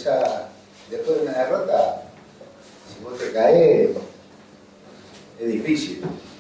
ya después de una derrota, si vos te caes, es difícil.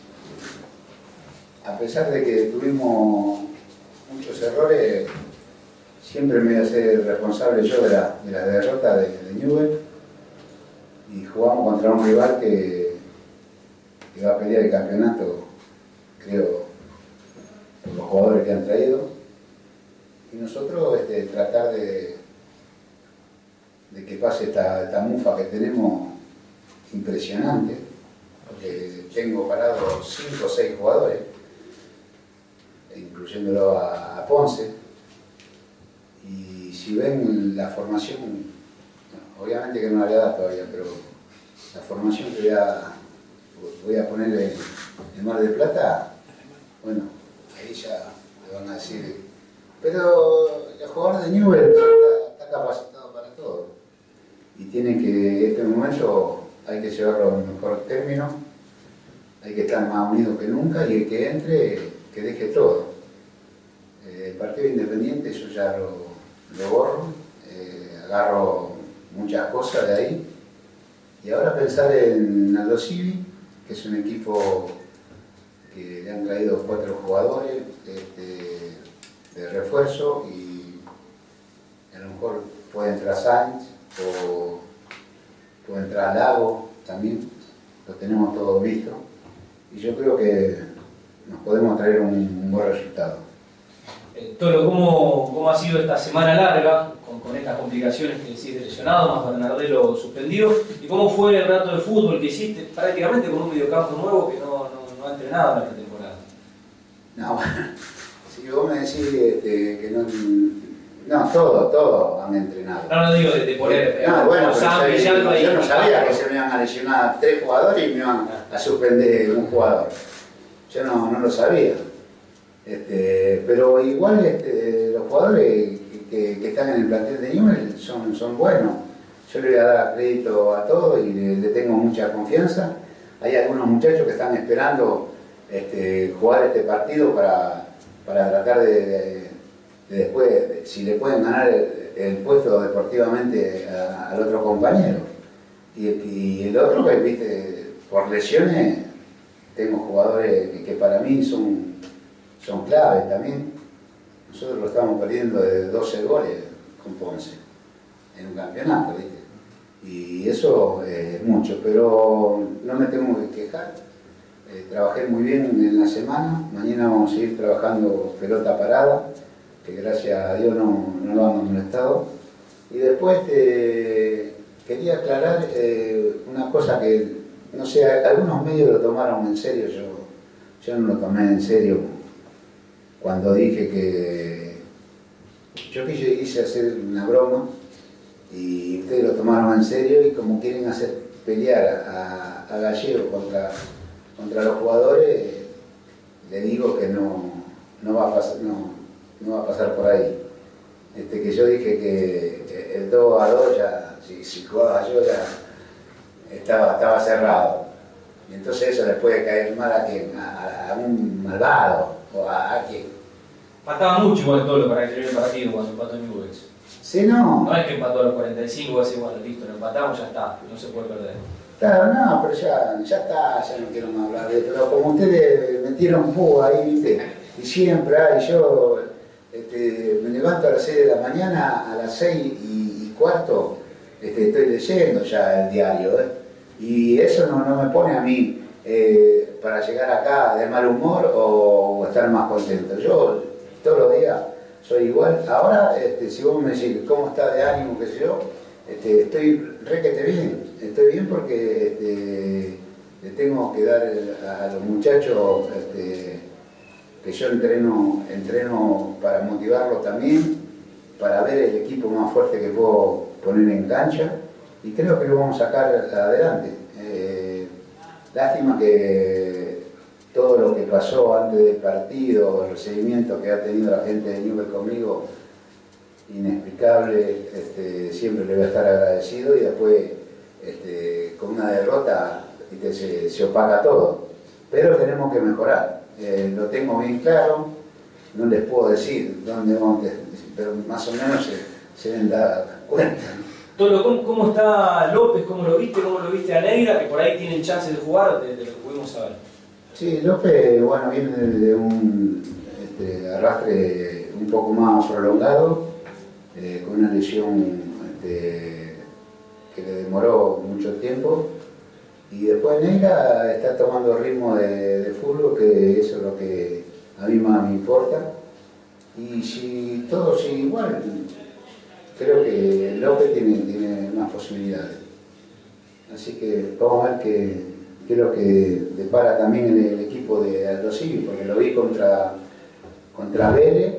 A pesar de que tuvimos muchos errores, siempre me voy a ser responsable yo de la derrota de Newell's, y jugamos contra un rival que va a pelear el campeonato, creo, por los jugadores que han traído, y nosotros tratar de que pase esta mufa que tenemos impresionante, porque tengo parados 5 o 6 jugadores, incluyéndolo a Ponce, y si ven la formación, obviamente que no la voy a dar todavía, pero la formación que voy a ponerle en Mar del Plata, bueno, ahí ya le van a decir, pero el jugador de Newell's está capacitado para todo, y tiene que, este momento hay que llevarlo al mejor término, hay que estar más unidos que nunca, y el que entre, que deje todo. El partido Independiente yo ya lo borro, agarro muchas cosas de ahí, y ahora pensar en Aldo Civi, que es un equipo que le han traído 4 jugadores de refuerzo, y a lo mejor puede entrar Sainz o puede entrar Lago también, lo tenemos todo visto, y yo creo que nos podemos traer un buen resultado. Tolo, ¿cómo ha sido esta semana larga, con estas complicaciones que decís de lesionado, más Bernardelo suspendido? ¿Y cómo fue el rato de fútbol que hiciste prácticamente con un mediocampo nuevo que no ha entrenado en esta temporada? No, bueno, si vos me decís que no... No, todo han entrenado. No digo de poner... No, bueno, pero yo no sabía que se me iban a lesionar 3 jugadores y me iban a suspender un jugador. Yo no lo sabía. Pero igual los jugadores que están en el plantel de Newell's son buenos. Yo le voy a dar crédito a todos y le tengo mucha confianza. Hay algunos muchachos que están esperando jugar este partido para tratar de después, si le pueden ganar el puesto deportivamente al otro compañero. Y el otro, que viste, por lesiones, tengo jugadores que para mí son claves también. Nosotros lo estamos perdiendo de 12 goles con Ponce en un campeonato, ¿viste? Y eso es mucho, pero no me tengo que quejar. Trabajé muy bien en la semana. Mañana vamos a seguir trabajando pelota parada, que gracias a Dios no lo han molestado. Y después quería aclarar una cosa que, no sé, algunos medios lo tomaron en serio, yo no lo tomé en serio. Cuando dije que yo quise hacer una broma y ustedes lo tomaron en serio, y como quieren hacer pelear a Gallego contra los jugadores, le digo que no va a pasar por ahí. Que yo dije que el 2-2 ya, si jugaba yo ya estaba cerrado. Y entonces eso le puede caer mal a un malvado o a quien. Faltaba mucho igual Tolo para que el partido cuando empató Newell's. Sí, no. No es que empató a los 45 y así, bueno, listo, lo empatamos, ya está, no se puede perder. Claro, no, pero ya está, ya no quiero más hablar de esto. Pero como ustedes metieron fuego ahí, ¿viste? Y siempre hay, yo me levanto a las 6 de la mañana, a las 6:15 estoy leyendo ya el diario, y eso no me pone a mí para llegar acá de mal humor o estar más contento. Yo todos los días soy igual. Ahora, si vos me decís cómo está de ánimo, qué sé yo, estoy requete bien. Estoy bien porque le tengo que dar a los muchachos que yo entreno para motivarlos también, para ver el equipo más fuerte que puedo poner en cancha, y creo que lo vamos a sacar adelante. Lástima que todo lo que pasó antes del partido, el recibimiento que ha tenido la gente de Newell's conmigo, inexplicable, siempre le voy a estar agradecido, y después con una derrota se opaca todo. Pero tenemos que mejorar, lo tengo bien claro, no les puedo decir dónde vamos, pero más o menos se deben dar cuenta. Tolo, ¿cómo está López? ¿Cómo lo viste? ¿Cómo lo viste a Neira? Que por ahí tienen chances de jugar, de lo que pudimos saber. Sí, López, bueno, viene de un arrastre un poco más prolongado, con una lesión que le demoró mucho tiempo. Y después Neira está tomando ritmo de fútbol, que eso es lo que a mí más me importa. Y si todo sigue igual, creo que López tiene más posibilidades. Así que vamos a ver qué es lo que depara también el equipo de Aldo Civi, porque lo vi contra Vélez,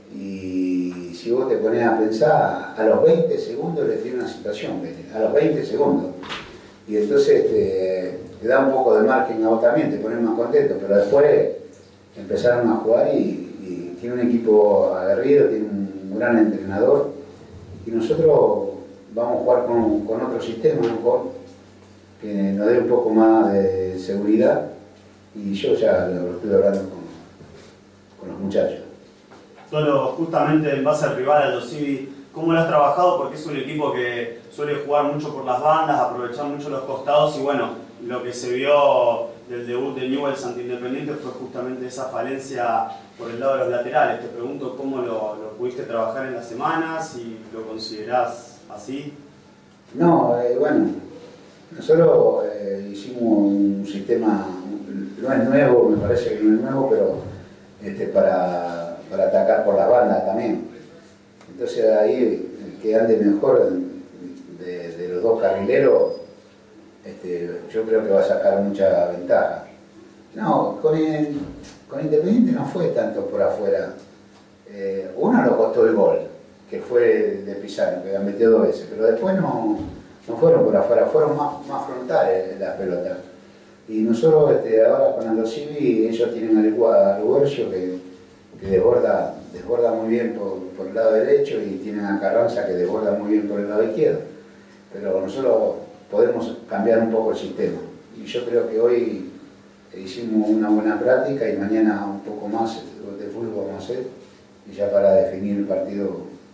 y si vos te pones a pensar, a los 20 segundos le tiene una situación Vélez, a los 20 segundos. Y entonces te da un poco de margen a vos también, te pones más contento, pero después empezaron a jugar y tiene un equipo aguerrido, tiene un gran entrenador, y nosotros vamos a jugar con otro sistema, ¿no? Que nos dé un poco más de seguridad, y yo ya lo estoy hablando con los muchachos. Solo justamente en base al rival, Aldo Civi, ¿cómo lo has trabajado? Porque es un equipo que suele jugar mucho por las bandas, aprovechar mucho los costados, y bueno, lo que se vio del debut de Newell's ante Independiente fue justamente esa falencia por el lado de los laterales. Te pregunto cómo lo pudiste trabajar en las semanas, si lo considerás así. No, bueno, nosotros hicimos un sistema, no es nuevo, me parece que no es nuevo, pero para atacar por las bandas también. Entonces ahí el que ande mejor de los dos carrileros, yo creo que va a sacar mucha ventaja. No, con Independiente no fue tanto por afuera. Uno lo costó el gol, que fue de Pizarro, que metió 2 veces, pero después no fueron por afuera, fueron más frontales las pelotas. Y nosotros ahora con Aldo Civi, ellos tienen a Lugercio que desborda muy bien por el lado derecho, y tienen a Carranza que desborda muy bien por el lado izquierdo. Pero nosotros podemos cambiar un poco el sistema. Y yo creo que hoy hicimos una buena práctica, y mañana un poco más de fútbol vamos a hacer, y ya para definir el partido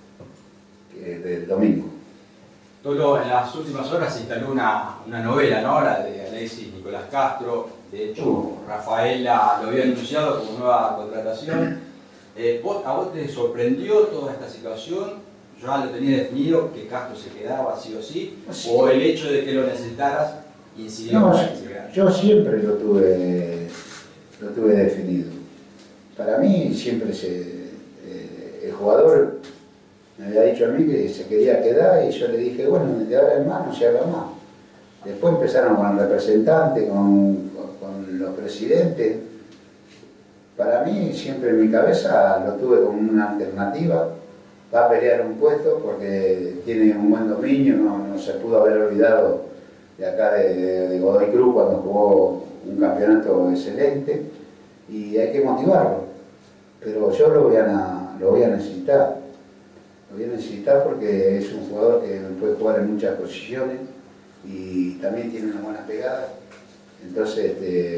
del domingo. Tolo, en las últimas horas se instaló una novela, ¿no? La de Alexis Nicolás Castro. De hecho, Rafaela lo había anunciado como nueva contratación. ¿A vos te sorprendió toda esta situación? ¿Ya lo tenía definido que Castro se quedaba sí o sí? Sí. ¿O el hecho de que lo necesitaras incidió No, para que se quedara? yo siempre lo tuve definido. Para mí siempre el jugador me había dicho a mí que se quería quedar, y yo le dije, bueno, de ahora en más no se haga más. Después empezaron con el representante, con los presidentes. Para mí siempre en mi cabeza lo tuve como una alternativa. Va a pelear un puesto porque tiene un buen dominio, no se pudo haber olvidado de acá de Godoy Cruz cuando jugó un campeonato excelente, y hay que motivarlo. Pero yo lo voy a necesitar. Lo voy a necesitar porque es un jugador que puede jugar en muchas posiciones y también tiene una buena pegada. Entonces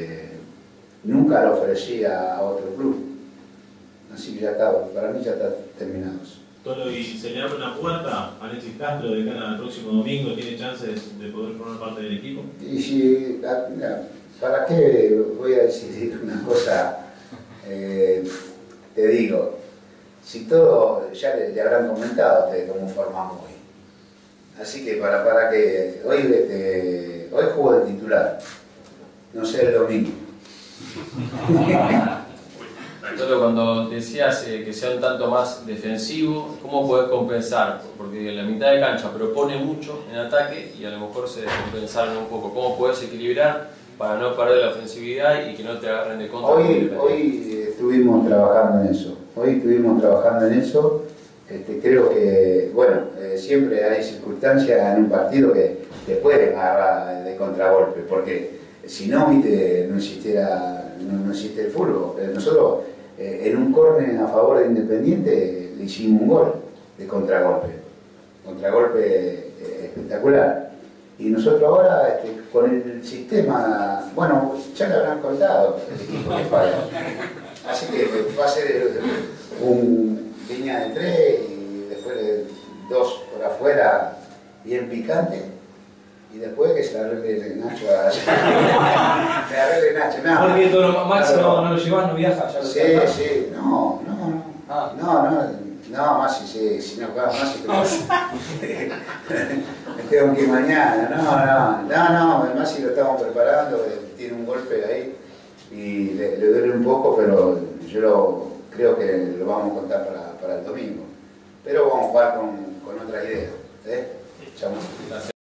nunca lo ofrecí a otro club. Así que ya está, para mí ya está terminado. Tolo, y se le abre una puerta a Alexis Castro de cara al próximo domingo, ¿tiene chances de poder formar parte del equipo? Y si, mira, ¿para qué voy a decidir una cosa? Te digo, si todo, ya le habrán comentado a ustedes cómo formamos hoy. Así que para que hoy juego de titular, no sé el domingo. Tolo, cuando decías que sea un tanto más defensivo, ¿cómo podés compensar? Porque la mitad de cancha propone mucho en ataque y a lo mejor se descompensaron un poco. ¿Cómo podés equilibrar para no perder la ofensividad y que no te agarren de contra? Hoy estuvimos trabajando en eso. Creo que, bueno, siempre hay circunstancias en un partido que te pueden agarrar de contragolpe, porque si no, viste, no existe el fútbol. Nosotros en un córner a favor de Independiente le hicimos un gol de contragolpe espectacular. Y nosotros ahora con el sistema, bueno, ya le habrán contado el equipo que paga. Así que va a ser un línea de 3 y después 2 por afuera, bien picante, y después que se arregle Nacho a... se arregle Nacho, nada. Porque todo Max no lo llevas, no viaja, ya lo Sí, sabes. sí, no, Masi, sí, si no juega Masi, me tengo que ir mañana, el Masi lo estamos preparando, tiene un golpe ahí y le duele un poco, pero yo creo que lo vamos a contar para el domingo. Pero vamos a jugar con otra idea. Chao. Gracias.